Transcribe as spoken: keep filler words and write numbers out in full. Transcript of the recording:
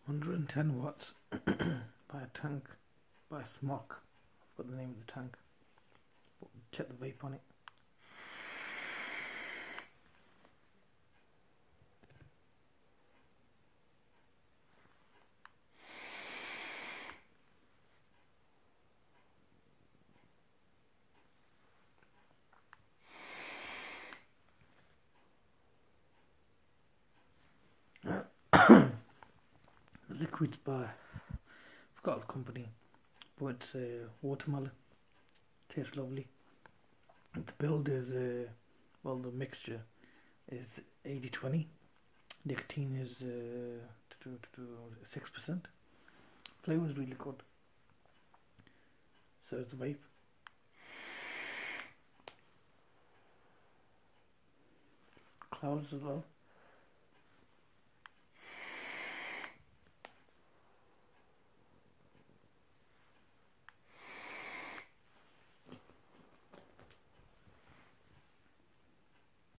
one hundred ten watts by a tank, by a smock. I've got the name of the tank. But check the vape on it. The liquid's by, I forgot the company, but it's uh, watermelon. Tastes lovely. The build is, uh, well, the mixture is eighty twenty. Nicotine is uh, six percent. Flavour is really good. So it's a vape. Clouds as well.